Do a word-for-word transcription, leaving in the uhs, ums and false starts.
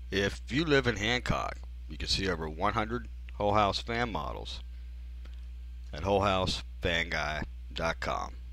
If you live in Hancock, you can see over one hundred Whole House fan models at whole house fan guy dot com.